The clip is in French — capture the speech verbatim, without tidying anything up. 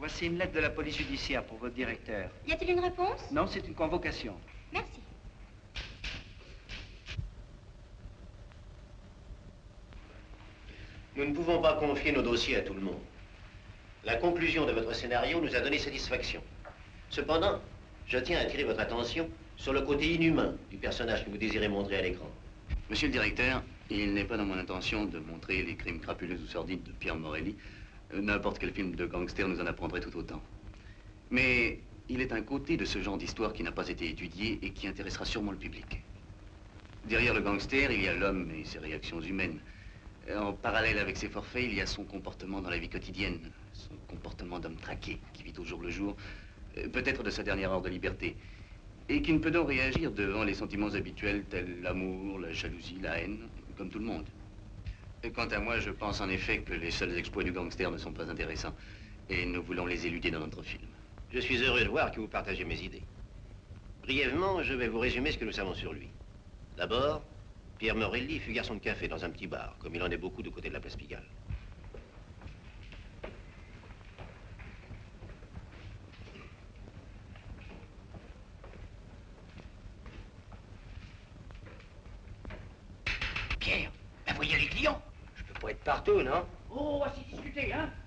Voici une lettre de la police judiciaire pour votre directeur. Y a-t-il une réponse? Non, c'est une convocation. Merci. Nous ne pouvons pas confier nos dossiers à tout le monde. La conclusion de votre scénario nous a donné satisfaction. Cependant, je tiens à attirer votre attention sur le côté inhumain du personnage que vous désirez montrer à l'écran. Monsieur le directeur, il n'est pas dans mon intention de montrer les crimes crapuleux ou sordides de Pierre Morelli. N'importe quel film de gangster nous en apprendrait tout autant. Mais il est un côté de ce genre d'histoire qui n'a pas été étudié et qui intéressera sûrement le public. Derrière le gangster, il y a l'homme et ses réactions humaines. En parallèle avec ses forfaits, il y a son comportement dans la vie quotidienne, son comportement d'homme traqué, qui vit au jour le jour, peut-être de sa dernière heure de liberté, et qui ne peut donc réagir devant les sentiments habituels tels l'amour, la jalousie, la haine, comme tout le monde. Et quant à moi, je pense en effet que les seuls exploits du gangster ne sont pas intéressants, et nous voulons les éluder dans notre film. Je suis heureux de voir que vous partagez mes idées. Brièvement, je vais vous résumer ce que nous savons sur lui. D'abord, Pierre Morelli fut garçon de café dans un petit bar, comme il en est beaucoup du côté de la place Pigalle. Pierre, ben voyez les clients. Je peux pas être partout, non? Oh, on va s'y discuter, hein?